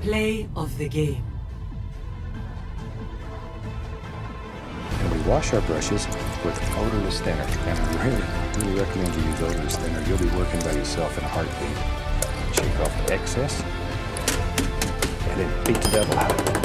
Play of the game. And we wash our brushes with odorless thinner. And I really recommend you use odorless thinner. You'll be working by yourself in a heartbeat. Shake off the excess, and then beat the devil out.